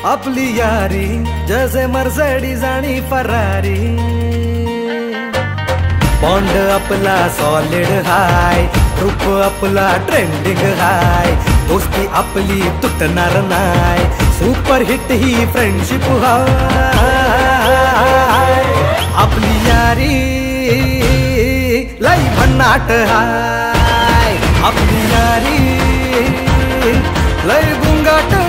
आपली यारी जैसे मर्सिडीज आणि फरारी। बॉन्ड आपला सॉलिड हाय, रूप आपला ट्रेंडिंग हाय, दोस्ती आपली तुटणार नाय, सुपर हिट ही फ्रेंडशिप हाय। आपली यारी लई भन्नाट हाय, आपली यारी लई गुंगाट